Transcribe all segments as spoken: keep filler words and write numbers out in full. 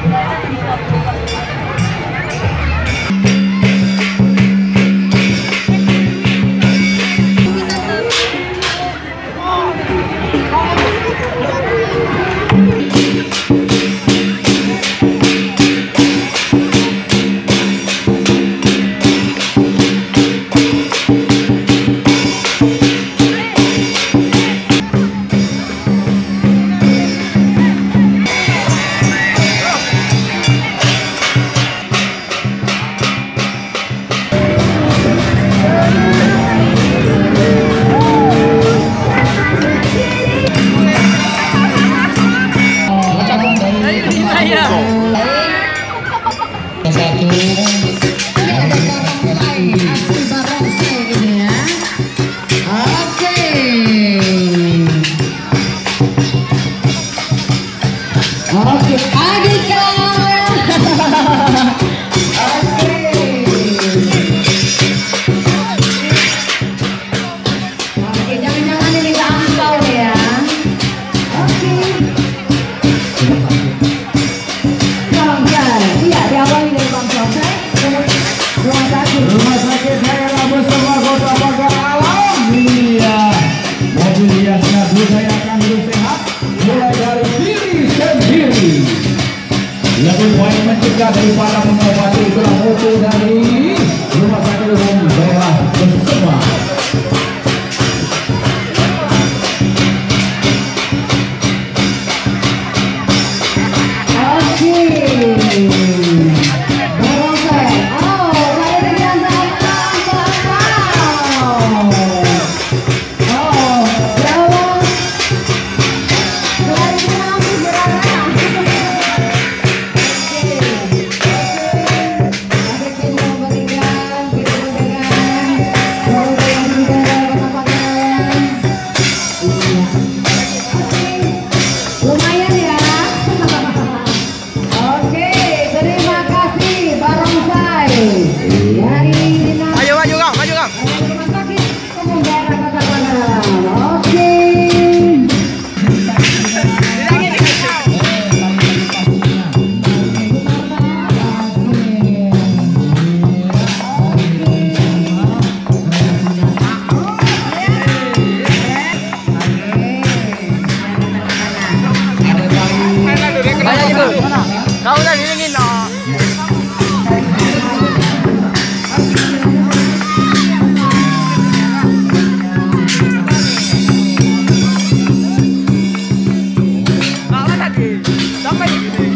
Daripada mengobati gerak foto dari Rumah Sakit Umum Daerah Bersama. Kau dah dingin no. Mana tadi? Sampai di sini.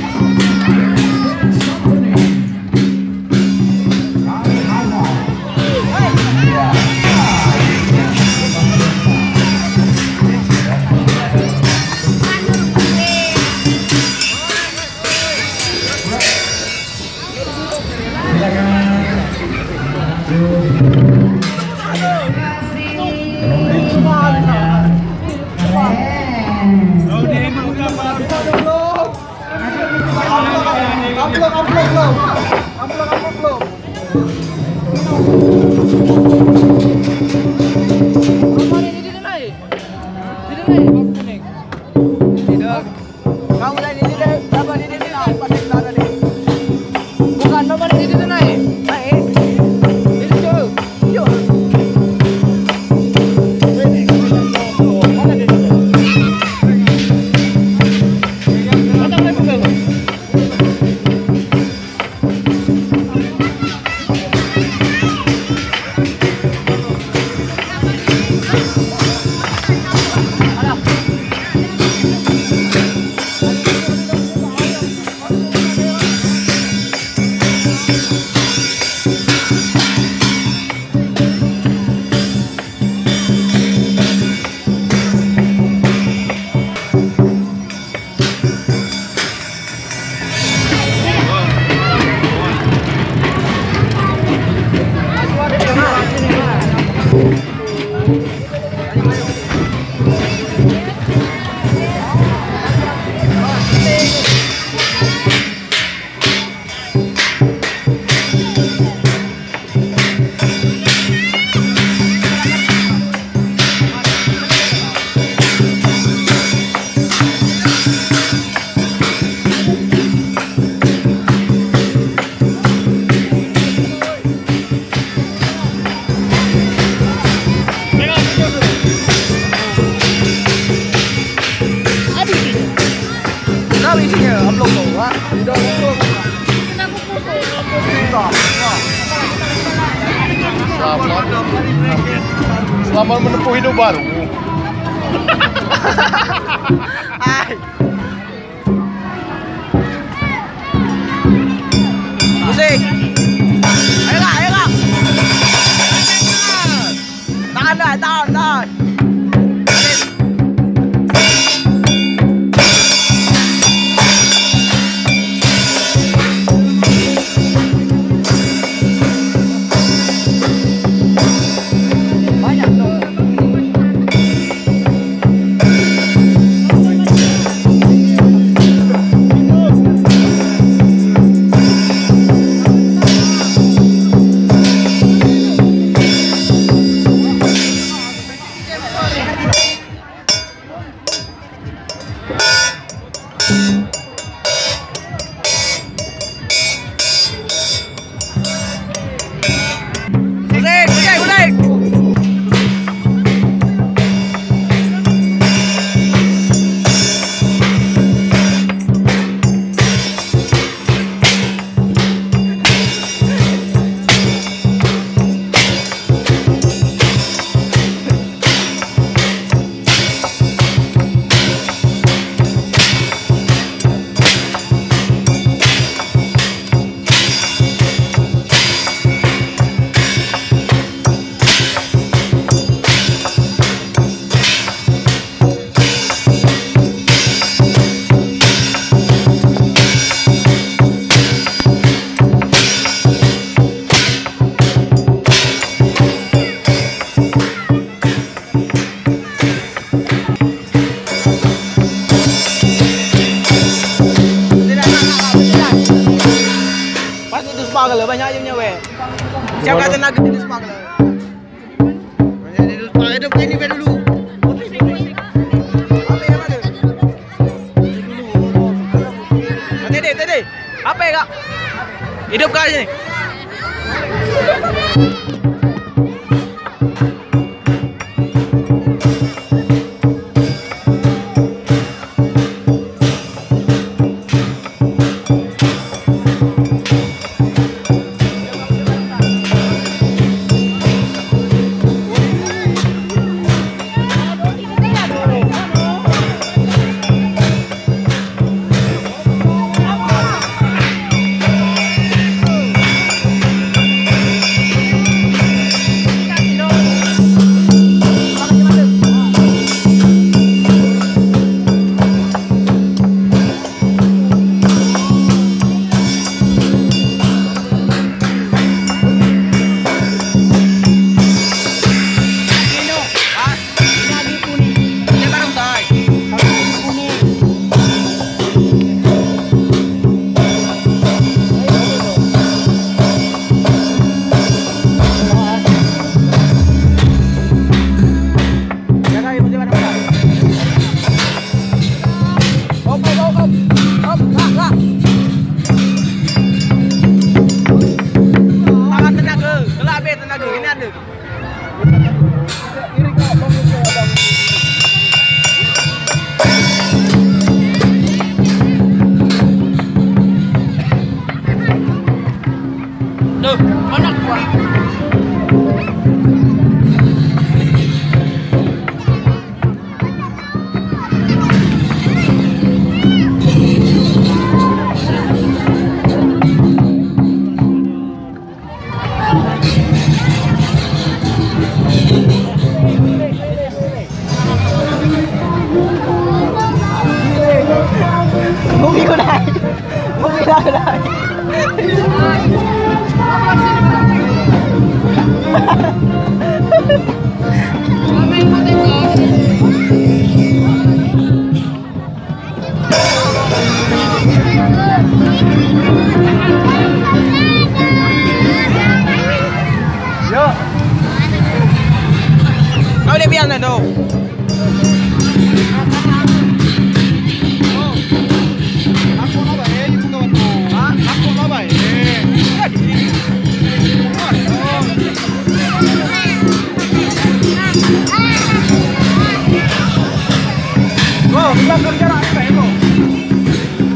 Amplop, amplop belum? Amplop, amplop belum? Apa ini di naik? Di naik, bang kuning. Tidak. Kamu tadi di naik, berapa di naik? Pada sana nih. Bukan nomor di naik. Naik. Ini cuy. Yuk. tahu isinya upload tuh. Wah, udah upload. Selamat Selamat menempuh hidup baru. Hai. Musik. Ayo kak, ayo kak. Tahan dah, tahan, tahan. Banyak aja punya weh. Siapa tenaga di spa kalau? Banyak di spa hidup ini weh dulu. Apa yang ada? Tadi tadi. Apa ya kak? Hidup kak sini. Kau dia biar tu. Aku nak baik, ni bukan tu. Ah, aku nak baik. Oh, kita kerja nak baik tu.